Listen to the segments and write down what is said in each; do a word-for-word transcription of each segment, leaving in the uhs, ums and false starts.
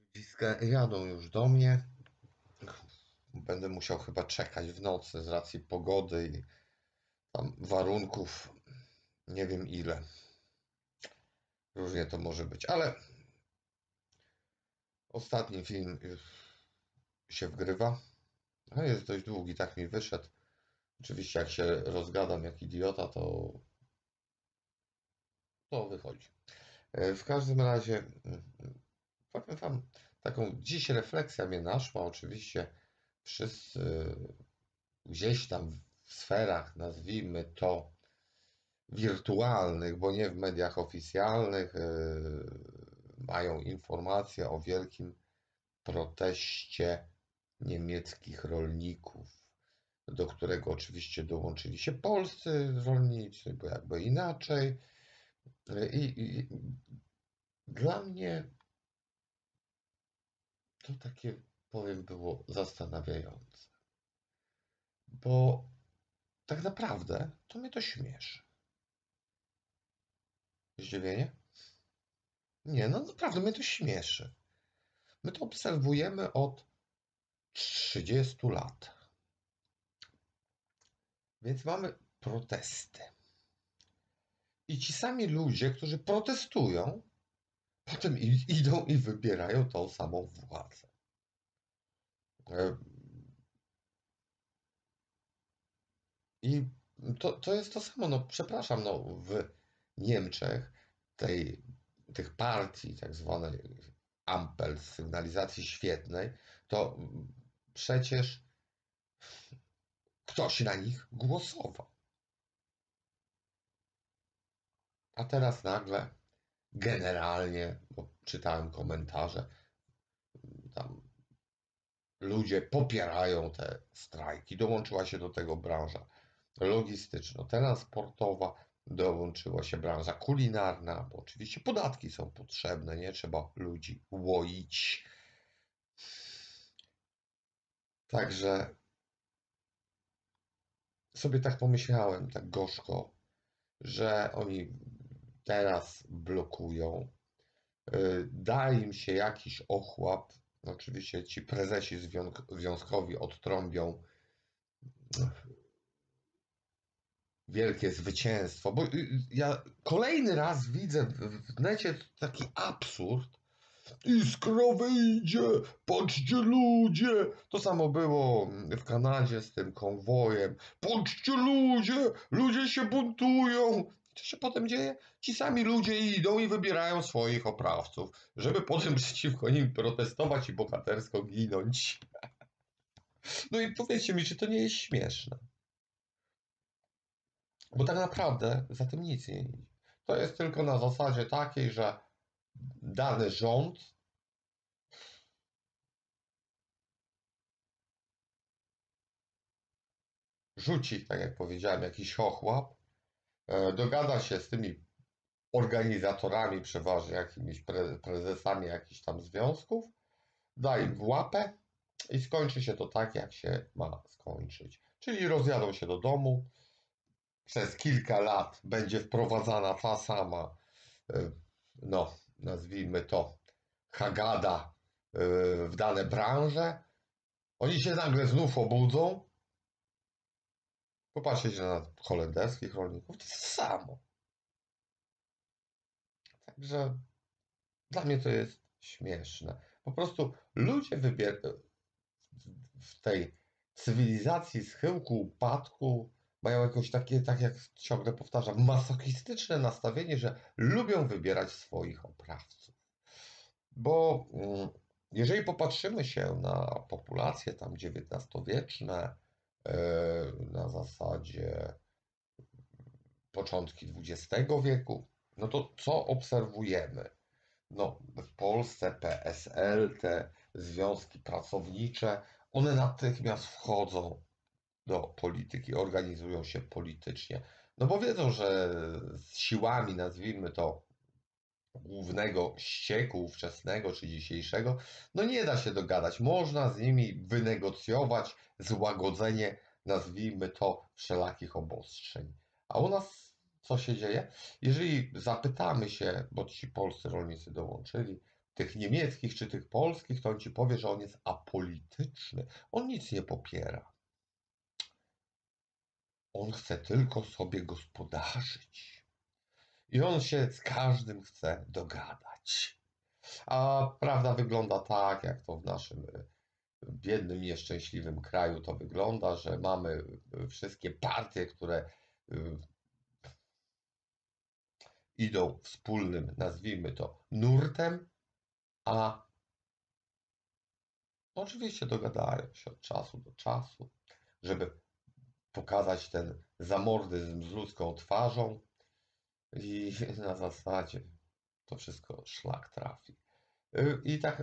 Ludziska jadą już do mnie. Będę musiał chyba czekać w nocy z racji pogody i tam warunków. Nie wiem ile. Różnie to może być, ale ostatni film już się wgrywa. No jest dość długi, tak mi wyszedł. Oczywiście jak się rozgadam jak idiota, to to wychodzi. E, W każdym razie mm, powiem wam, taką dziś refleksja mnie naszła. Oczywiście wszyscy gdzieś tam w sferach, nazwijmy to wirtualnych, bo nie w mediach oficjalnych, yy, mają informacje o wielkim proteście niemieckich rolników, do którego oczywiście dołączyli się polscy rolnicy, bo jakby inaczej. I, i dla mnie to takie, powiem, było zastanawiające, bo tak naprawdę to mnie to śmieszy. Zdziwienie? Nie, no naprawdę mnie to śmieszy. My to obserwujemy od trzydziestu lat. Więc mamy protesty. I ci sami ludzie, którzy protestują, potem idą i wybierają tą samą władzę. E, I to, to jest to samo. No, przepraszam, no, w Niemczech tej, tych partii, tak zwanej Ampel, sygnalizacji świetnej, to przecież ktoś na nich głosował. A teraz nagle, generalnie, bo czytałem komentarze, tam ludzie popierają te strajki. Dołączyła się do tego branża logistyczno-transportowa, dołączyła się branża kulinarna, bo oczywiście podatki są potrzebne, nie trzeba ludzi łoić. Także sobie tak pomyślałem, tak gorzko, że oni teraz blokują. Da im się jakiś ochłap. Oczywiście ci prezesi związkowi odtrąbią wielkie zwycięstwo, bo ja kolejny raz widzę w necie taki absurd. Iskra wyjdzie, patrzcie ludzie. To samo było w Kanadzie z tym konwojem. Patrzcie ludzie, ludzie się buntują. Co się potem dzieje? Ci sami ludzie idą i wybierają swoich oprawców, żeby potem przeciwko nim protestować i bohatersko ginąć. No i powiedzcie mi, czy to nie jest śmieszne? Bo tak naprawdę za tym nic nie idzie. To jest tylko na zasadzie takiej, że dany rząd rzuci, tak jak powiedziałem, jakiś ochłap, e, dogada się z tymi organizatorami, przeważnie jakimiś prezesami jakichś tam związków, da im w łapę i skończy się to tak, jak się ma skończyć. Czyli rozjadą się do domu, przez kilka lat będzie wprowadzana ta sama, e, no, nazwijmy to, hagada e, w dane branże. Oni się nagle znów obudzą. Popatrzcie na holenderskich rolników, to jest samo. Także dla mnie to jest śmieszne. Po prostu ludzie wybierają w tej cywilizacji schyłku, upadku, mają jakoś takie, tak jak ciągle powtarzam, masochistyczne nastawienie, że lubią wybierać swoich oprawców. Bo mm, jeżeli popatrzymy się na populacje tam dziewiętnastowieczne, e, na zasadzie początki dwudziestego wieku, no to co obserwujemy? No, w Polsce P S L, te związki pracownicze, one natychmiast wchodzą do polityki, organizują się politycznie. No bo wiedzą, że z siłami, nazwijmy to, głównego ścieku ówczesnego czy dzisiejszego, no nie da się dogadać. Można z nimi wynegocjować złagodzenie, nazwijmy to, wszelakich obostrzeń. A u nas co się dzieje? Jeżeli zapytamy się, bo ci polscy rolnicy dołączyli, tych niemieckich czy tych polskich, to on ci powie, że on jest apolityczny. On nic nie popiera. On chce tylko sobie gospodarzyć. I on się z każdym chce dogadać. A prawda wygląda tak, jak to w naszym biednym, nieszczęśliwym kraju to wygląda, że mamy wszystkie partie, które idą wspólnym, nazwijmy to, nurtem, a oczywiście dogadają się od czasu do czasu, żeby pokazać ten zamordyzm z ludzką twarzą i na zasadzie to wszystko szlak trafi. I tak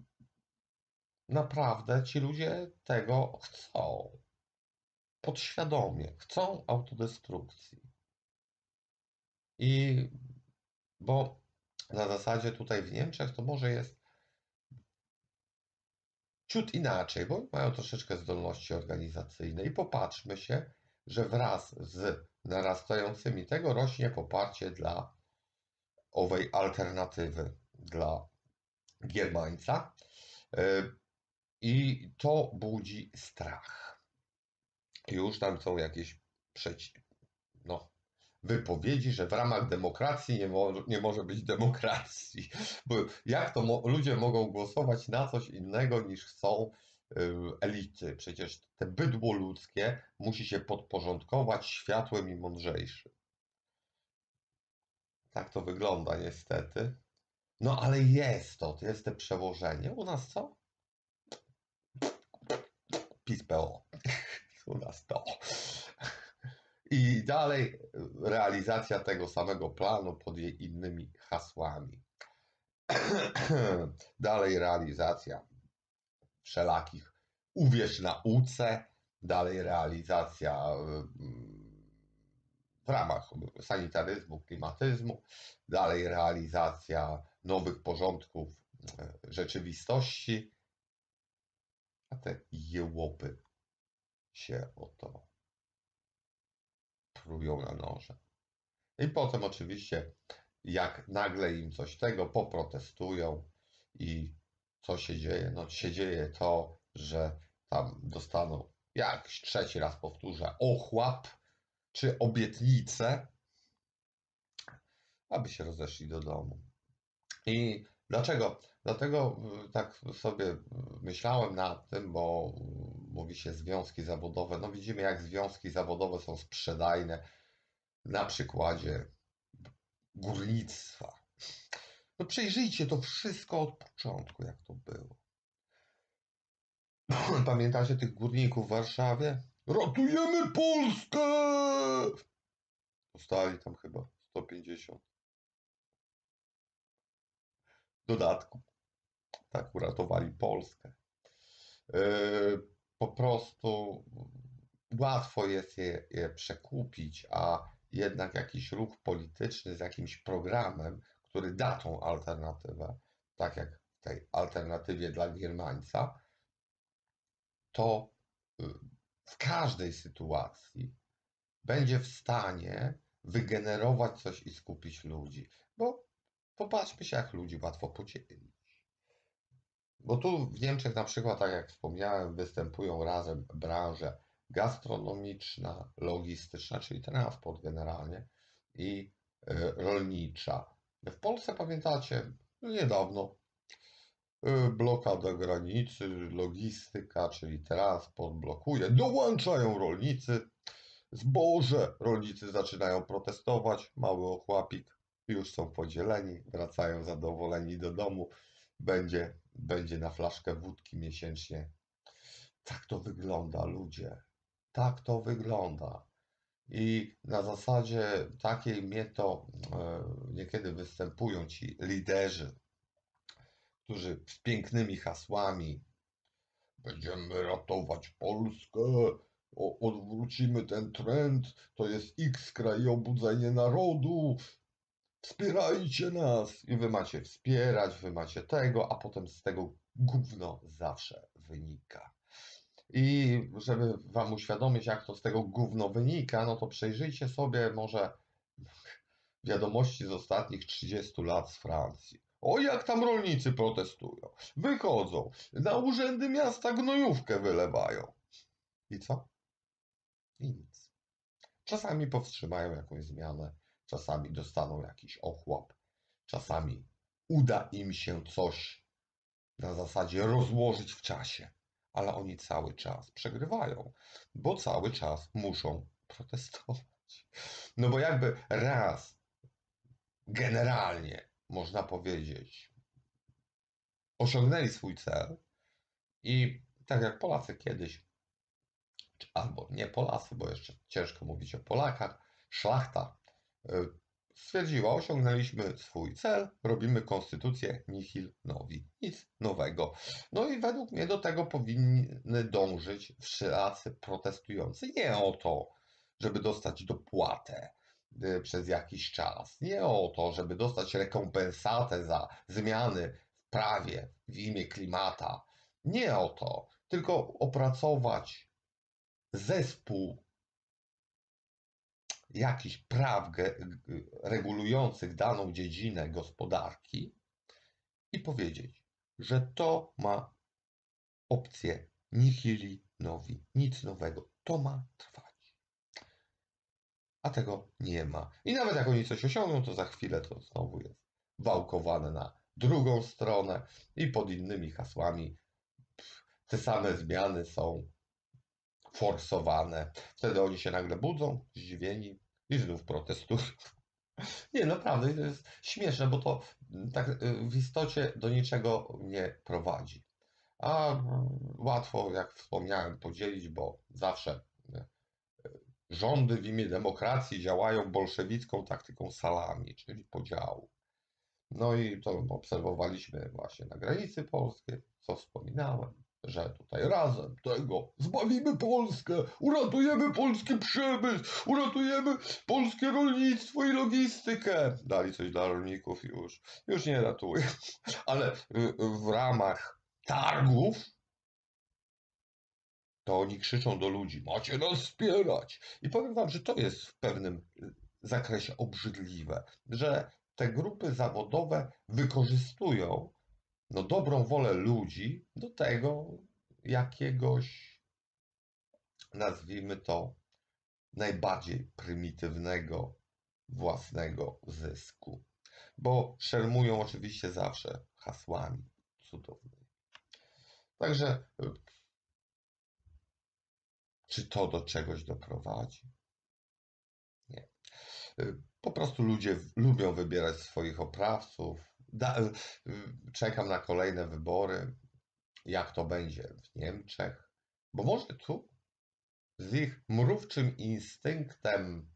naprawdę ci ludzie tego chcą. Podświadomie chcą autodestrukcji. I bo na zasadzie tutaj w Niemczech to może jest ciut inaczej, bo mają troszeczkę zdolności organizacyjne i popatrzmy się, że wraz z narastającymi tego rośnie poparcie dla owej alternatywy, dla Giermańca i to budzi strach. Już tam są jakieś przeci... no, wypowiedzi, że w ramach demokracji nie, mo nie może być demokracji. Bo jak to mo ludzie mogą głosować na coś innego niż chcą yy, elity? Przecież te bydło ludzkie musi się podporządkować światłem i mądrzejszym. Tak to wygląda niestety. No ale jest to, jest to przełożenie. U nas co? PiS-P O. U nas to. I dalej realizacja tego samego planu pod jej innymi hasłami. Dalej realizacja wszelakich uwierz nauce, dalej realizacja w ramach sanitaryzmu, klimatyzmu, dalej realizacja nowych porządków rzeczywistości, a te jełopy się o to prują na noże. I potem oczywiście, jak nagle im coś tego poprotestują i co się dzieje? No się dzieje to, że tam dostaną, jak trzeci raz powtórzę, ochłap czy obietnicę, aby się rozeszli do domu. I dlaczego? Dlatego tak sobie myślałem nad tym, bo mówi się związki zawodowe. No widzimy, jak związki zawodowe są sprzedajne na przykładzie górnictwa. No przejrzyjcie to wszystko od początku, jak to było. Pamiętacie tych górników w Warszawie? Ratujemy Polskę! Dostali tam chyba sto pięćdziesiąt dodatku. Tak uratowali Polskę. Yy, po prostu łatwo jest je, je przekupić, a jednak jakiś ruch polityczny z jakimś programem, który da tą alternatywę, tak jak w tej alternatywie dla Giermańca, to w każdej sytuacji będzie w stanie wygenerować coś i skupić ludzi. Bo popatrzmy się, jak ludzi łatwo podzielić. Bo tu w Niemczech na przykład, tak jak wspomniałem, występują razem branże gastronomiczna, logistyczna, czyli transport generalnie, i rolnicza. W Polsce, pamiętacie, niedawno blokada granicy, logistyka, czyli transport blokuje, dołączają rolnicy, zboże, rolnicy zaczynają protestować, mały ochłapik, już są podzieleni, wracają zadowoleni do domu, będzie, będzie na flaszkę wódki miesięcznie. Tak to wygląda, ludzie, tak to wygląda. I na zasadzie takiej mnie to e, niekiedy występują ci liderzy, którzy z pięknymi hasłami będziemy ratować Polskę, o, odwrócimy ten trend, to jest X kraj i obudzenie narodu, wspierajcie nas. I wy macie wspierać, wy macie tego, a potem z tego gówno zawsze wynika. I żeby wam uświadomić, jak to z tego gówno wynika, no to przejrzyjcie sobie może wiadomości z ostatnich trzydziestu lat z Francji. O, jak tam rolnicy protestują. Wychodzą, na urzędy miasta gnojówkę wylewają. I co? I nic. Czasami powstrzymają jakąś zmianę, czasami dostaną jakiś ochłap, czasami uda im się coś na zasadzie rozłożyć w czasie, ale oni cały czas przegrywają, bo cały czas muszą protestować. No bo jakby raz generalnie, można powiedzieć, osiągnęli swój cel i tak jak Polacy kiedyś, albo nie Polacy, bo jeszcze ciężko mówić o Polakach, szlachta stwierdziła, osiągnęliśmy swój cel, robimy konstytucję nihil novi, nic nowego. No i według mnie do tego powinny dążyć wszyscy protestujący. Nie o to, żeby dostać dopłatę przez jakiś czas. Nie o to, żeby dostać rekompensatę za zmiany w prawie w imię klimata. Nie o to, tylko opracować zespół jakichś praw regulujących daną dziedzinę gospodarki i powiedzieć, że to ma opcję nihili novi, nic nowego. To ma trwać. A tego nie ma. I nawet jak oni coś osiągną, to za chwilę to znowu jest wałkowane na drugą stronę i pod innymi hasłami te same zmiany są forsowane. Wtedy oni się nagle budzą, zdziwieni i znów protestują. Nie, naprawdę, to jest śmieszne, bo to tak w istocie do niczego nie prowadzi. A łatwo, jak wspomniałem, podzielić, bo zawsze rządy w imię demokracji działają bolszewicką taktyką salami, czyli podziału. No i to obserwowaliśmy właśnie na granicy polskiej, co wspominałem, że tutaj razem tego zbawimy Polskę, uratujemy polski przemysł, uratujemy polskie rolnictwo i logistykę. Dali coś dla rolników już, już nie ratuje. Ale w ramach targów to oni krzyczą do ludzi, macie nas wspierać. I powiem wam, że to jest w pewnym zakresie obrzydliwe, że te grupy zawodowe wykorzystują no, dobrą wolę ludzi do tego jakiegoś, nazwijmy to, najbardziej prymitywnego własnego zysku. Bo szermują oczywiście zawsze hasłami cudownymi. Także czy to do czegoś doprowadzi? Nie. Po prostu ludzie lubią wybierać swoich oprawców. Da, czekam na kolejne wybory, jak to będzie w Niemczech, bo może tu z ich mrówczym instynktem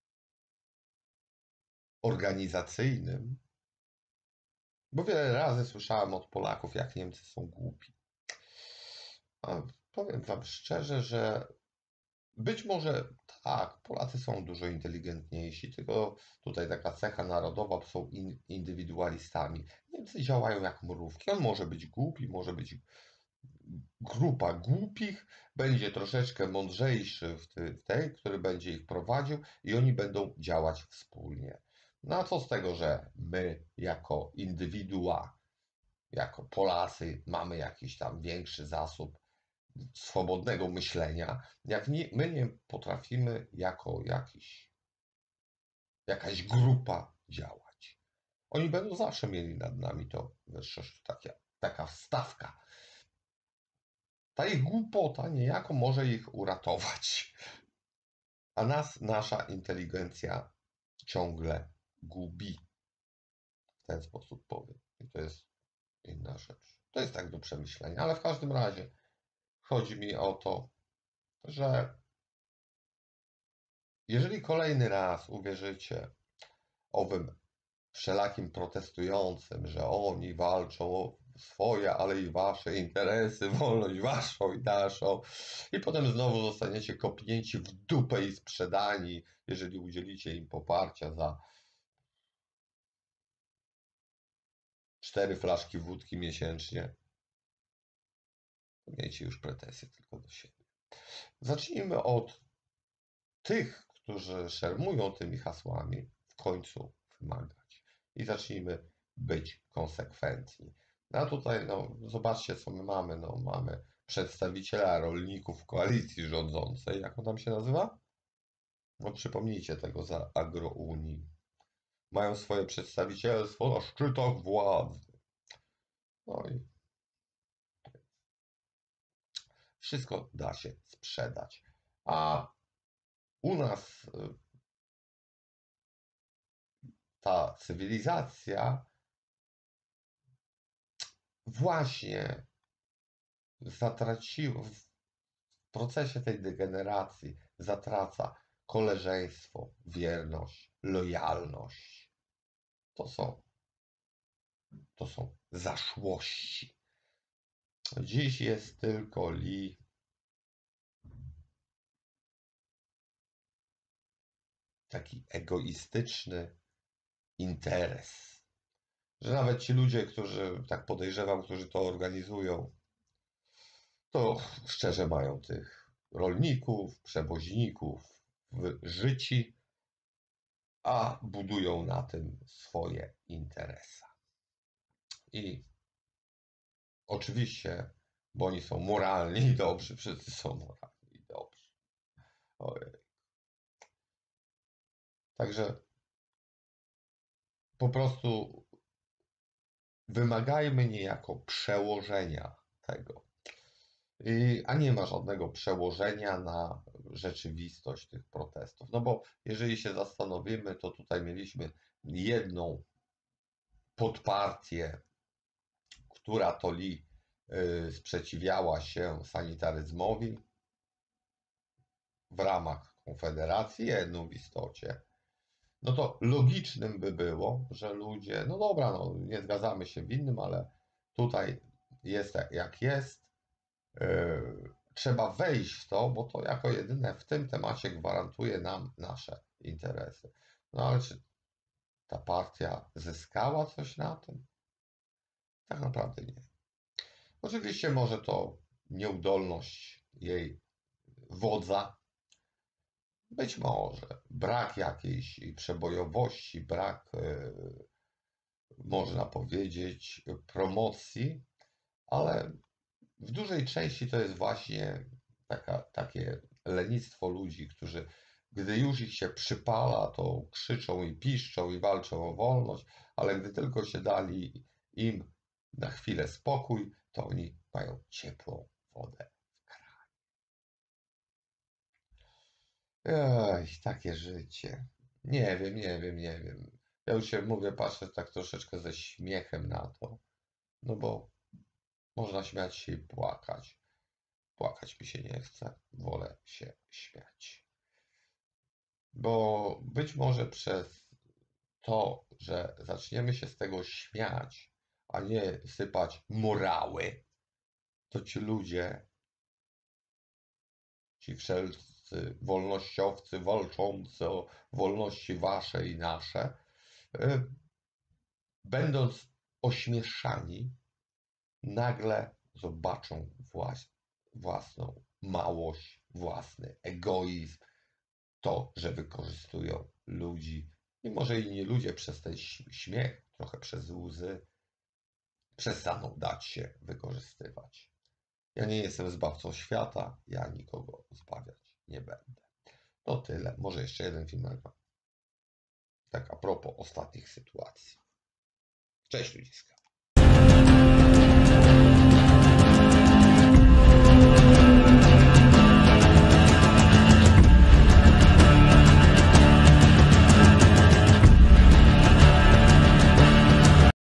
organizacyjnym, bo wiele razy słyszałem od Polaków, jak Niemcy są głupi. A powiem wam szczerze, że być może tak, Polacy są dużo inteligentniejsi, tylko tutaj taka cecha narodowa, bo są in, indywidualistami. Niemcy działają jak mrówki. On może być głupi, może być grupa głupich, będzie troszeczkę mądrzejszy w, ty, w tej, który będzie ich prowadził i oni będą działać wspólnie. No a co z tego, że my jako indywidua, jako Polacy mamy jakiś tam większy zasób swobodnego myślenia, jak nie, my nie potrafimy jako jakiś, jakaś grupa działać. Oni będą zawsze mieli nad nami to wyższość, taka, taka wstawka. Ta ich głupota niejako może ich uratować. A nas nasza inteligencja ciągle gubi. W ten sposób powiem. I to jest inna rzecz. To jest tak do przemyślenia, ale w każdym razie chodzi mi o to, że jeżeli kolejny raz uwierzycie owym wszelakim protestującym, że oni walczą o swoje, ale i wasze interesy, wolność waszą i naszą, i potem znowu zostaniecie kopnięci w dupę i sprzedani, jeżeli udzielicie im poparcia za cztery flaszki wódki miesięcznie, to miejcie już pretensje tylko do siebie. Zacznijmy od tych, którzy szermują tymi hasłami, w końcu wymagać. I zacznijmy być konsekwentni. No a tutaj, no, zobaczcie, co my mamy. No, mamy przedstawiciela rolników w koalicji rządzącej. Jak on tam się nazywa? No, przypomnijcie tego za Agrounii. Mają swoje przedstawicielstwo na szczytach władzy. No i wszystko da się sprzedać. A u nas y, ta cywilizacja właśnie zatraciła, w procesie tej degeneracji zatraca koleżeństwo, wierność, lojalność. To są, to są zaszłości. Dziś jest tylko li taki egoistyczny interes, że nawet ci ludzie, którzy, tak podejrzewam, którzy to organizują, to szczerze mają tych rolników, przewoźników w życi, a budują na tym swoje interesy. I oczywiście, bo oni są moralni i dobrzy, wszyscy są moralni i dobrzy. Ojej. Także po prostu wymagajmy niejako przełożenia tego. I, a nie ma żadnego przełożenia na rzeczywistość tych protestów. No bo jeżeli się zastanowimy, to tutaj mieliśmy jedną podpartię, która to li y, sprzeciwiała się sanitaryzmowi w ramach Konfederacji, jedną w istocie. No to logicznym by było, że ludzie, no dobra, no nie zgadzamy się w innym, ale tutaj jest jak jest, yy, trzeba wejść w to, bo to jako jedyne w tym temacie gwarantuje nam nasze interesy. No ale czy ta partia zyskała coś na tym? Tak naprawdę nie. Oczywiście może to nieudolność jej wodza, być może brak jakiejś przebojowości, brak, yy, można powiedzieć, promocji, ale w dużej części to jest właśnie taka, takie lenistwo ludzi, którzy gdy już ich się przypala, to krzyczą i piszczą i walczą o wolność, ale gdy tylko się dali im na chwilę spokój, to oni mają ciepłą wodę w kranie. Ej, takie życie. Nie wiem, nie wiem, nie wiem. Ja już się mówię, patrzę tak troszeczkę ze śmiechem na to, no bo można śmiać się i płakać. Płakać mi się nie chce, wolę się śmiać. Bo być może przez to, że zaczniemy się z tego śmiać, a nie sypać morały, to ci ludzie, ci wszelcy wolnościowcy walczący o wolności wasze i nasze, y, będąc ośmieszani, nagle zobaczą włas własną małość, własny egoizm, to, że wykorzystują ludzi, i może inni ludzie przez ten śmiech, trochę przez łzy, przestaną dać się wykorzystywać. Ja nie jestem zbawcą świata, ja nikogo zbawiać nie będę. To tyle. Może jeszcze jeden film nagram. Tak a propos ostatnich sytuacji. Cześć ludziska.